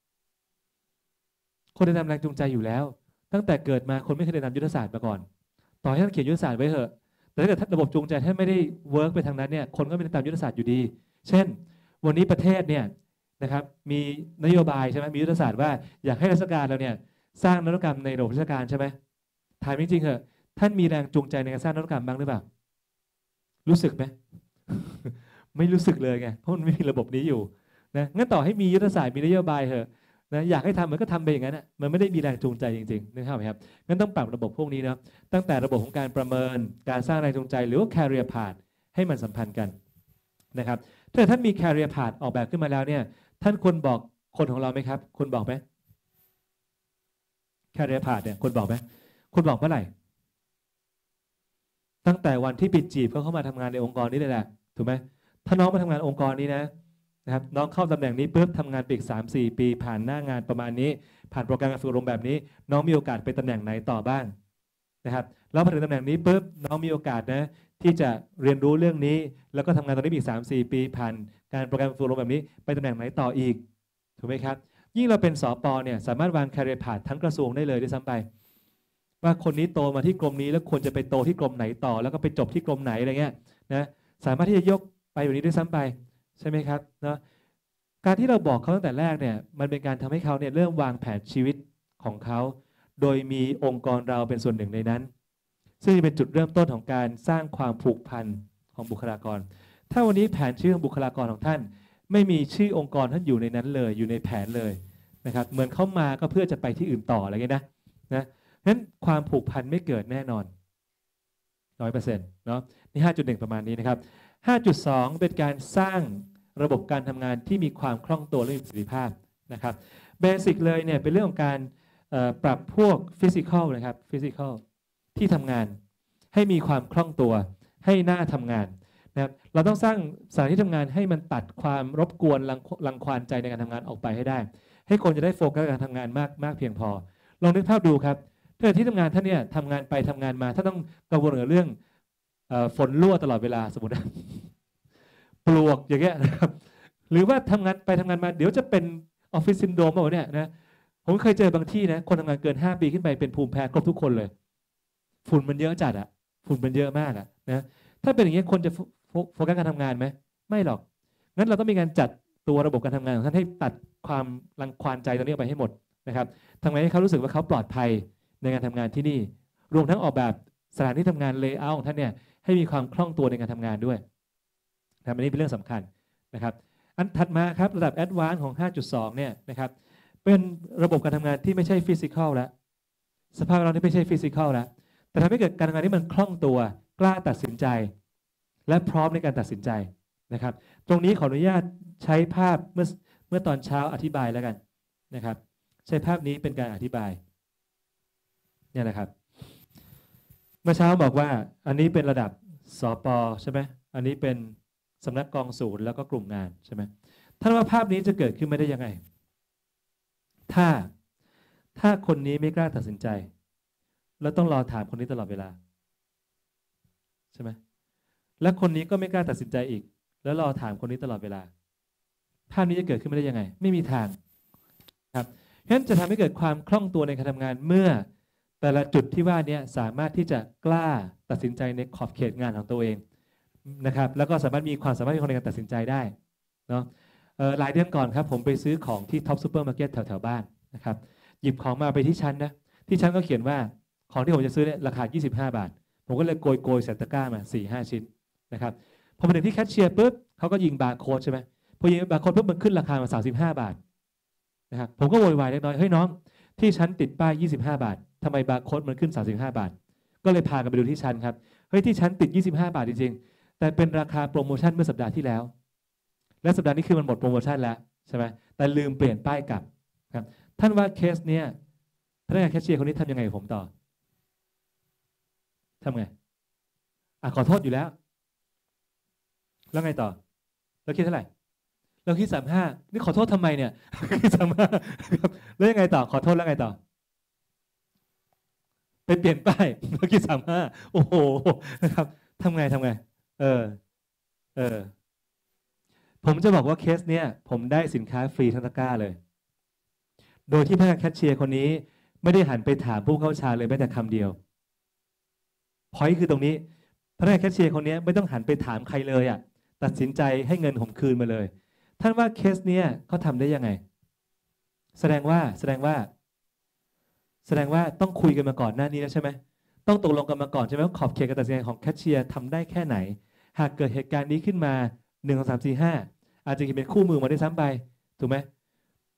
คนเดินตามแรงจูงใจอยู่แล้วตั้งแต่เกิดมาคนไม่เคยเดินตามยุทธศาสตร์มาก่อนต่อให้ท่านเขียนยุทธศาสตร์ไว้เถอะแต่ถ้าเกิดระบบจูงใจท่านไม่ได้เวิร์กไปทางนั้นเนี่ยคนก็ไม่เดินตามยุทธศาสตร์อยู่ดีเช่นวันนี้ประเทศเนี่ยนะครับมีนโยบายใช่ไหมมียุทธศาสตร์ว่าอยากให้ราชการเราเนี่ยสร้างนวัตกรรมในระบบราชการใช่ไหมถามจริงๆเหอะท่านมีแรงจูงใจในการสร้างนวัตกรรมบ้างหรือเปล่ารู้สึกไหม ไม่รู้สึกเลยไงเพราะมันไม่มีระบบนี้อยู่นะงั้นต่อให้มียุทธศาสตร์มีนโยบายเหอะนะอยากให้ทำมันก็ทำไปอย่างนั้นนะมันไม่ได้มีแรงจูงใจจริงๆนึกภาพไหมครับงั้นต้องปรับระบบพวกนี้นะตั้งแต่ระบบของการประเมินการสร้างแรงจูงใจหรือว่า career path ให้มันสัมพันธ์กันนะครับถ้าท่านมี career path ออกแบบขึ้นมาแล้วเนี่ยท่านควรบอกคนของเราไหมครับคุณบอกไหม career path เนี่ยคุณบอกไหมคุณบอกเมื่อไหร่ตั้งแต่วันที่ปิดจีบเขาเข้ามาทำงานในองค์กรนี้เลยแหละถูกไหมถ้าน้องมาทำงานองค์กรนี้นะนะครับน้องเข้าตำแหน่งนี้ปุ๊บทำงานไปอีกสามสี่ปีผ่านหน้างานประมาณนี้ผ่านโปรแกรมการฝึกอบรมแบบนี้น้องมีโอกาสไปตำแหน่งไหนต่อบ้างนะครับแล้วพอถึงตำแหน่งนี้ปุ๊บน้องมีโอกาสนะที่จะเรียนรู้เรื่องนี้แล้วก็ทำงานตรงนี้อีกสามสี่ปีผ่านการโปรแกรมฝึกอบรมแบบนี้ไปตำแหน่งไหนต่ออีกถูกไหมครับยิ่งเราเป็นสปเนี่ยสามารถวาง career path ทั้งกระทรวงได้เลยด้วยซ้ำไปว่าคนนี้โตมาที่กรมนี้แล้วควรจะไปโตที่กรมไหนต่อแล้วก็ไปจบที่กรมไหนอะไรเงี้ยนะสามารถที่จะยกไปแบบนี้ด้วยซ้ำไปใช่ไหมครับเนาะการที่เราบอกเขาตั้งแต่แรกเนี่ยมันเป็นการทำให้เขาเนี่ยเริ่มวางแผนชีวิตของเขาโดยมีองค์กรเราเป็นส่วนหนึ่งในนั้นซึ่งจะเป็นจุดเริ่มต้นของการสร้างความผูกพันของบุคลากรถ้าวันนี้แผนชีวิตของบุคลากรของท่านไม่มีชื่อองค์กรท่านอยู่ในนั้นเลยอยู่ในแผนเลยนะครับเหมือนเขามาก็เพื่อจะไปที่อื่นต่ออะไรเงี้ยนะนะนั้นความผูกพันไม่เกิดแน่นอน ร้อยเปอร์เซ็นต์ เนาะนี่ ห้าจุดหนึ่ง ประมาณนี้นะครับ ห้าจุดสอง เป็นการสร้างระบบการทำงานที่มีความคล่องตัวและมีประสิทธิภาพนะครับเบสิกเลยเนี่ยเป็นเรื่องของการปรับพวกฟิสิกอลนะครับฟิสิกอลที่ทำงานให้มีความคล่องตัวให้หน้าทำงานนะครับเราต้องสร้างสถานที่ทำงานให้มันตัดความรบกวนรังควานใจในการทำงานออกไปให้ได้ให้คนจะได้โฟกัสการทำงานมากมากเพียงพอลองนึกภาพดูครับถ้าที่ทำงานท่านเนี่ยทำงานไปทำงานมาท่านต้องกังวลกับเรื่องฝนรั่วตลอดเวลาสมมติปลวกอย่างเงี้ยนะครับหรือว่าทำงานไปทำงานมาเดี๋ยวจะเป็นออฟฟิศซินโดรมอะไรเนี่ยนะผมเคยเจอบางที่นะคนทำงานเกินห้าปีขึ้นไปเป็นภูมิแพ้ครบทุกคนเลยฝุ่นมันเยอะจัดอะฝุ่นมันเยอะมากอะนะถ้าเป็นอย่างนี้คนจะโฟกัสการทำงานไหมไม่หรอกงั้นเราต้องมีการจัดตัวระบบการทำงานของท่านให้ตัดความรังควานใจตรงนี้ออกไปให้หมดนะครับทำไงให้เขารู้สึกว่าเขาปลอดภัยในการทำงานที่นี่รวมทั้งออกแบบสถานที่ทำงานเลเยอร์ของท่านเนี่ยให้มีความคล่องตัวในการทำงานด้วยนะครับอันนี้เป็นเรื่องสำคัญนะครับอันถัดมาครับระดับแอดวานซ์ของ ห้าจุดสอง เนี่ยนะครับเป็นระบบการทำงานที่ไม่ใช่ฟิสิกอลแล้วสภาพเราที่ไม่ใช่ฟิสิกอลแล้วแต่ทำให้เกิดการทำงานที่มันคล่องตัวกล้าตัดสินใจและพร้อมในการตัดสินใจนะครับตรงนี้ขออนุญาตใช้ภาพเมื่อเมื่อตอนเช้าอธิบายแล้วกันนะครับใช้ภาพนี้เป็นการอธิบายเนี่ยนะครับเมื่อเช้าบอกว่าอันนี้เป็นระดับสป.ใช่ไหมอันนี้เป็นสำนักกองศูนย์แล้วก็กลุ่มงานใช่ไหมท่านว่าภาพนี้จะเกิดขึ้นไม่ได้ยังไงถ้าถ้าคนนี้ไม่กล้าตัดสินใจแล้วต้องรอถามคนนี้ตลอดเวลาใช่ไหมและคนนี้ก็ไม่กล้าตัดสินใจอีกแล้วรอถามคนนี้ตลอดเวลาภาพนี้จะเกิดขึ้นไม่ได้ยังไงไม่มีทางครับฉะนั้นจะทำให้เกิดความคล่องตัวในการทำงานเมื่อแต่ละจุดที่ว่านี้สามารถที่จะกล้าตัดสินใจในขอบเขตงานของตัวเองนะครับแล้วก็สามารถมีความสามารถในการตัดสินใจได้เนาะหลายเดือนก่อนครับผมไปซื้อของที่ท็อปซูเปอร์มาร์เก็ตแถวๆบ้านนะครับหยิบของมาไปที่ชั้นนะที่ชั้นก็เขียนว่าของที่ผมจะซื้อเนี่ยราคายี่สิบห้าบาทผมก็เลยโกยโกยใส่ตะกร้ามา สี่ห้า ชิ้นนะครับพอไปถึงที่แคชเชียร์ปุ๊บเขาก็ยิงบาร์โค้ดใช่ไหมพอยิงบาร์โค้ดปุ๊บมันขึ้นราคามาสามสิบห้าบาทนะครับผมก็โวยวายเล็กน้อยเฮ้ยน้องที่ชั้นติดป้ายยี่สิบห้าบาททำไมบาร์โค้ดมันขึ้นสามสิบห้าบาทก็เลยพากันไปดูที่ชั้นครับเฮ้ยที่ชั้นติดยี่สิบห้าบาทจริงๆแต่เป็นราคาโปรโมชั่นเมื่อสัปดาห์ที่แล้วและสัปดาห์นี้คือมันหมดโปรโมชั่นแล้วใช่ไหมแต่ลืมเปลี่ยนป้ายกลับครับท่านว่าเคสเนี้ยพนักงานแคชเชียร์คนนี้ทำยังไงกับผมต่อทำไงอ่ะขอโทษอยู่แล้วแล้วไงต่อเราคิดเท่าไหร่เราคิดสามห้านี่ขอโทษทำไมเนี่ยคิดสามห้าครับแล้วยังไงต่อขอโทษแล้วไงต่อไปเปลี่ยนป้ายเราคิดสามห้าโอ้โหนะครับทำไงทำไงเออเออผมจะบอกว่าเคสเนี้ยผมได้สินค้าฟรีทั้งตะกร้าเลยโดยที่พนักงานแคชเชียร์คนนี้ไม่ได้หันไปถามผู้เข้าชาเลยแม้แต่คำเดียวพอยต์คือตรงนี้พนักงานแคชเชียร์คนนี้ไม่ต้องหันไปถามใครเลยอ่ะตัดสินใจให้เงินผมคืนมาเลยท่านว่าเคสเนี้ยเขาทำได้ยังไงแสดงว่าแสดงว่าแสดงว่าต้องคุยกันมาก่อนหน้านี้แล้วใช่ไหมต้องตกลงกันมาก่อนใช่ไหมว่าขอบเขตการตัดสินใจของแคชเชียร์ทำได้แค่ไหนหากเกิดเหตุการณ์นี้ขึ้นมาหนึ่ง สอง สาม สี่ ห้าอาจจะเป็นคู่มือมาได้ซ้ำไปถูกไหม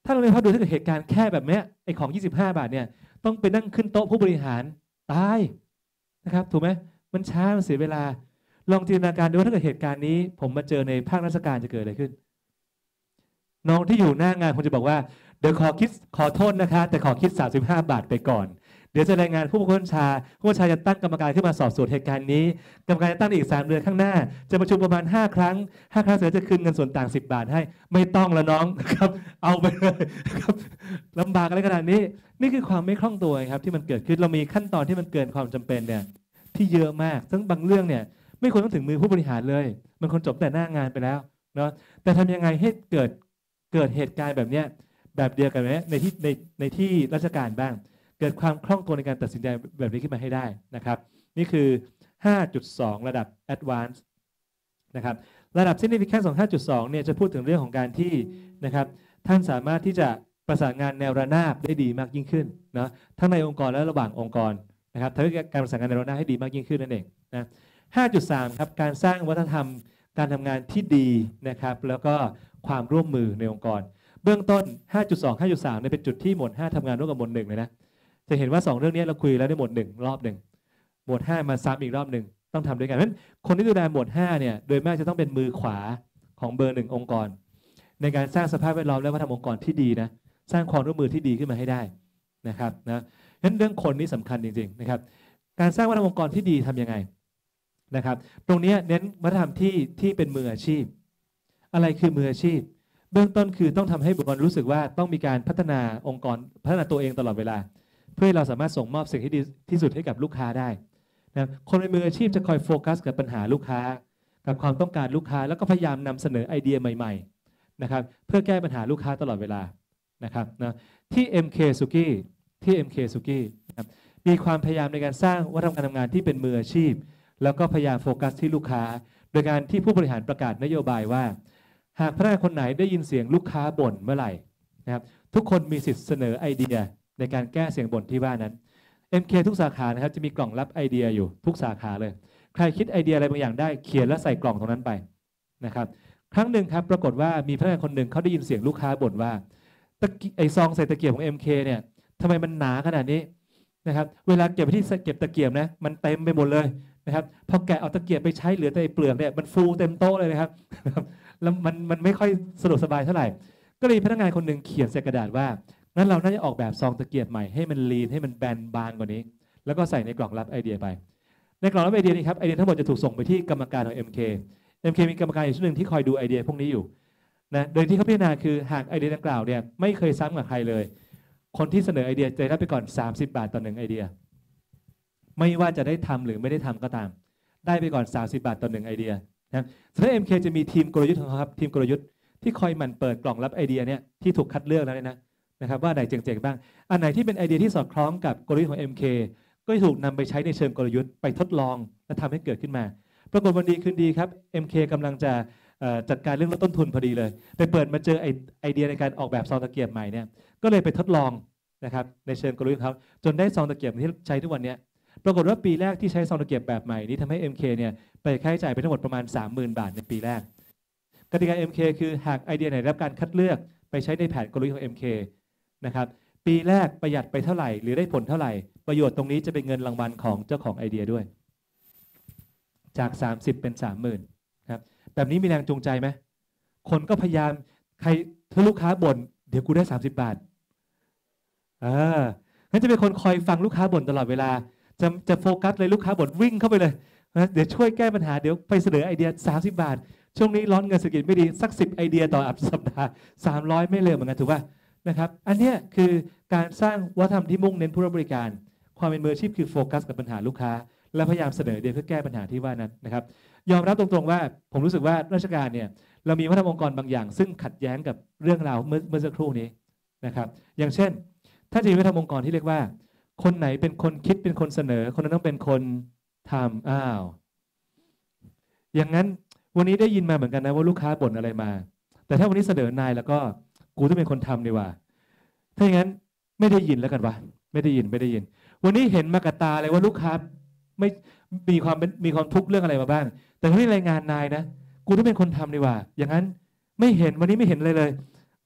ถ้าเราไม่พอดูถ้าเกิดเหตุการณ์แค่แบบนี้ไอ้ของยี่สิบห้าบาทเนี่ยต้องไปนั่งขึ้นโต๊ะผู้บริหารตายนะครับถูกไหมมันช้ามันเสียเวลาลองจินตนาการดูว่าถ้าเกิดเหตุการณ์นี้ผมมาเจอในภาคราชการจะเกิดอะไรขึ้นน้องที่อยู่หน้างานคงจะบอกว่าเดี๋ยวขอคิดขอโทษนะคะแต่ขอคิดสามสิบห้าบาทไปก่อนเดี๋ยวจะรายงานผู้บังคับบัญชาผู้บัญชาจะตั้งกรรมการขึ้นมาสอบสวนเหตุการณ์นี้กรรมการจะตั้งอีกสามเดือนข้างหน้าจะประชุมประมาณห้าครั้งห้าครั้งเสร็จจะคืนเงินส่วนต่างสิบบาทให้ไม่ต้องแล้วน้องครับเอาไปเลยครับลำบากอะไรขนาดนี้นี่คือความไม่คล่องตัวครับที่มันเกิดขึ้นเรามีขั้นตอนที่มันเกินความจำเป็นเนี่ยที่เยอะมากซึ่งบางเรื่องเนี่ยไม่ควรต้องถึงมือผู้บริหารเลยมันควรจบแต่หน้างานไปแล้วเนาะแต่ทำยังไงให้เกิดเกิดเหตุการณ์แบบเนี้ยแบบเดียวกันไหมในที่ในในที่ราชการบ้างเกิดความคล่องตัวในการตัดสินใจแบบนี้ขึ้นมาให้ได้นะครับนี่คือ ห้าจุดสอง ระดับ Advanced นะครับระดับ Significance ของ ห้าจุดสอง เนี่ยจะพูดถึงเรื่องของการที่นะครับท่านสามารถที่จะประสานงานแนวระนาบได้ดีมากยิ่งขึ้นนะทั้งในองค์กรและระหว่างองค์กรนะครับทำให้การประสานงานแนวระนาบให้ดีมากยิ่งขึ้นนั่นเองนะ ห้าจุดสาม ครับการสร้างวัฒนธรรมการทำงานที่ดีนะครับแล้วก็ความร่วมมือในองค์กรเบื้องต้น ห้าจุดสอง ห้าจุดสาม เนี่ยเป็นจุดที่หมวดห้าทำงานร่วมกับหมวดหนึ่งเลยนะจะเห็นว่าสองเรื่องนี้เราคุยแล้วในหมวดหนึ่งรอบหนึ่งหมวดห้ามาซ้ำอีกรอบหนึ่งต้องทำด้วยกันเพราะฉะนั้นคนที่ดูแลหมวดห้าเนี่ยโดยมากจะต้องเป็นมือขวาของเบอร์หนึ่งองค์กรในการสร้างสภาพแวดล้อมและวัฒนธรรมองค์กรที่ดีนะสร้างความร่วมมือที่ดีขึ้นมาให้ได้นะครับนะเพราะฉะนั้นเรื่องคนนี้สำคัญจริงๆนะครับการสร้างวัฒนธรรมองค์กรที่ดีทำยังไงนะครับตรงนี้เน้นวัฒนธรรมที่ที่เป็นมืออาชีพอะไรคือมืออาชีพเบื้องต้นคือต้องทำให้บุคคลรู้สึกว่าต้องมีการพัฒนาองค์กรพัฒนาตัวเองตลอดเวลาเพื่อให้เราสามารถส่งมอบสิ่งที่ดีที่สุดให้กับลูกค้าได้นะคนเป็นมืออาชีพจะคอยโฟกัสกับปัญหาลูกค้ากับความต้องการลูกค้าแล้วก็พยายามนำเสนอไอเดียใหม่ๆนะครับเพื่อแก้ปัญหาลูกค้าตลอดเวลานะครับนะที่ เอ็ม เค Suki ที่ เอ็ม เค Suki นะครับมีความพยายามในการสร้างวัฒนธรรมการทำงานที่เป็นมืออาชีพแล้วก็พยายามโฟกัสที่ลูกค้าโดยการที่ผู้บริหารประกาศนโยบายว่าหากพนักงานคนไหนได้ยินเสียงลูกค้าบ่นเมื่อไหร่นะครับทุกคนมีสิทธิ์เสนอไอเดียในการแก้เสียงบ่นที่ว่านั้น เอ็ม เค ทุกสาขานะครับจะมีกล่องรับไอเดียอยู่ทุกสาขาเลยใครคิดไอเดียอะไรบางอย่างได้เขียนและใส่กล่องตรงนั้นไปนะครับครั้งหนึ่งครับปรากฏว่ามีพนักงานคนหนึ่งเขาได้ยินเสียงลูกค้าบ่นว่าไอซองใส่ตะเกียบของ เอ็ม เค เนี่ยทำไมมันหนาขนาดนี้นะครับเวลาเก็บไปที่เก็บตะเกียบนะมันเต็มไปหมดเลยนะครับพอแกะเอาตะเกียบไปใช้เหลือแต่เปลือกเนี่ยมันฟูเต็มโต๊ะเลยนะครับแล้วมันมันไม่ค่อยสะดวกสบายเท่าไหร่ก็เลยพนักงานคนหนึ่งเขียนใส่กระดาษว่างั้นเราน่าจะออกแบบซองตะเกียบใหม่ให้มันลีนให้มันแบนบางกว่านี้แล้วก็ใส่ในกล่องรับไอเดียไปในกล่องรับไอเดียนี้ครับไอเดียทั้งหมดจะถูกส่งไปที่กรรมการของ เอ็ม เค เอ็ม เค มีกรรมการอีกชุดหนึ่งที่คอยดูไอเดียพวกนี้อยู่นะโดยที่เขาพิจารณาคือหากไอเดียดังกล่าวเนี่ยไม่เคยซ้ำกับใครเลยคนที่เสนอไอเดียจะได้ไปก่อนสามสิบบาทต่อหนึ่งไอเดียไม่ว่าจะได้ทำหรือไม่ได้ทำก็ตามได้ไปก่อนสามสิบบาทต่อหนึ่งไอเดียนะสำหรับ เอ็ม เค จะมีทีมกลยุทธ์ของเขาครับทีมกลยุทธ์ที่คอยหมั่นเปิดกล่องรับไอเดียเนี่ยที่ถูกคัดเลือกแล้วเนี่ยนะนะครับว่าไหนเจ๋งๆบ้างอันไหนที่เป็นไอเดียที่สอดคล้องกับกลยุทธ์ของ เอ็ม เค ก็จะถูกนำไปใช้ในเชิงกลยุทธ์ไปทดลองและทำให้เกิดขึ้นมาปรากฏวันดีคืนดีครับ เอ็ม เค กำลังจะจัดการเรื่องลดต้นทุนพอดีเลยไปเปิดมาเจอไอไอเดียในการออกแบบซองตะเกียบใหม่เนี่ยก็เลยไปทดลองนะครับในเชิงกลยุทธ์เขาจนได้ซองตะเกียบที่ใช้ทุกวันนี้ปรากฏว่าปีแรกที่ใช้ซองตะเกียบแบบใหม่นี้ทำให้ เอ็ม เค เนี่ยไปค่าใช้จ่ายไปทั้งหมดประมาณ สามหมื่น บาทในปีแรกกติกา เอ็ม เค คือหากไอเดียไหนได้รับการคัดเลือกไปใช้ในแผนกลยุทธ์ของ เอ็ม เค นะครับปีแรกประหยัดไปเท่าไหร่หรือได้ผลเท่าไหร่ประโยชน์ตรงนี้จะเป็นเงินรางวัลของเจ้าของไอเดียด้วยจากสามสิบเป็น สามหมื่น ครับแบบนี้มีแรงจูงใจไหมคนก็พยายามใครถ้าลูกค้าบ่นเดี๋ยวกูได้สามสิบบาทอ่างั้นจะเป็นคนคอยฟังลูกค้าบ่นตลอดเวลาจะจะโฟกัสเลยลูกค้าบ่นวิ่งเข้าไปเลยนะเดี๋ยวช่วยแก้ปัญหาเดี๋ยวไปเสนอไอเดียสามสิบบาทช่วงนี้ร้อนเงินเศรษฐกิจไม่ดีสักสิบไอเดียต่อสัปดาห์สามร้อยไม่เร็วเหมือนกันถูกป่ะนะครับอันนี้คือการสร้างวัฒนธรรมที่มุ่งเน้นผู้รับบริการความเป็นมืออาชีพคือโฟกัสกับปัญหาลูกค้าและพยายามเสนอไอเดียเพื่อแก้ปัญหาที่ว่านั้นนะครับยอมรับตรงๆว่าผมรู้สึกว่าราชการเนี่ยเรามีวัฒนธรรมองค์กรบางอย่างซึ่งขัดแย้งกับเรื่องราวเมื่อเมื่อสักครู่นี้นะครับอย่างเช่นถ้าจะมีวัฒนธรรมองค์กรที่เรียกว่าคนไหนเป็นคนคิดเป็นคนเสนอคนนั้นต้องเป็นคนทำอ้าวอย่างนั้นวันนี้ได้ยินมาเหมือนกันนะว่าลูกค้าบ่นอะไรมาแต่ถ้าวันนี้เสนอนายแล้วก็กูต้องเป็นคนทำดีกว่าถ้าอย่างนั้นไม่ได้ยินแล้วกันวะไม่ได้ยินไม่ได้ยินวันนี้เห็นมากับตาเลยว่าลูกค้าไม่มีความมีความทุกข์เรื่องอะไรมาบ้างแต่วันนี้รายงานนายนะกูต้องเป็นคนทำดีกว่าอย่างนั้นไม่เห็นวันนี้ไม่เห็นเลยเลย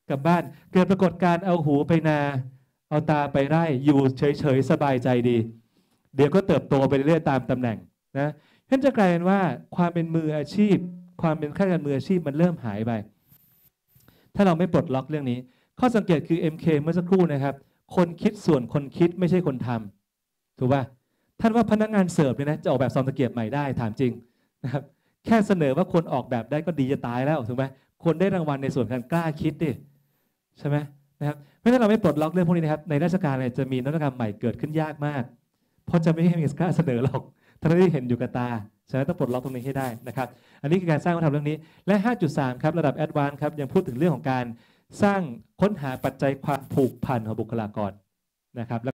กลับบ้านเกิดปรากฏการณ์เอาหูไปนาเอาตาไปไร่อยู่เฉยๆสบายใจดี เดี๋ยวก็เติบโตไปเรื่อยๆตามตำแหน่งนะฉะนั้นจะกลายเป็นว่าความเป็นมืออาชีพความเป็นข้าราชการมืออาชีพมันเริ่มหายไปถ้าเราไม่ปลดล็อกเรื่องนี้ข้อสังเกตคือ เอ็ม เค เมื่อสักครู่นะครับคนคิดส่วนคนคิดไม่ใช่คนทำถูกป่ะท่านว่าพนักงานเสิร์ฟเนี่ยนะจะออกแบบซองตะเกียบใหม่ได้ถามจริงนะครับแค่เสนอว่าคนออกแบบได้ก็ดีจะตายแล้วถูกไหมคนได้รางวัลในส่วนการกล้าคิดดิใช่ไหมนะครับไม่ถ้าเราไม่ปลดล็อกเรื่องพวกนี้นะครับในราชการเนี่ยจะมีนวัตกรรมใหม่เกิดขึ้นยากมากเพราะจะไม่ให้มีกล้าเสนอหรอกท่านได้เห็นอยู่กับตาฉะนั้นต้องปลดล็อกตรงนี้ให้ได้นะครับอันนี้คือการสร้างวัฒนธรรมเรื่องนี้และ ห้าจุดสาม ครับระดับแอดวานซ์ครับยังพูดถึงเรื่องของการสร้างค้นหาปัจจัยความผูกพันของบุคลากรนะครับ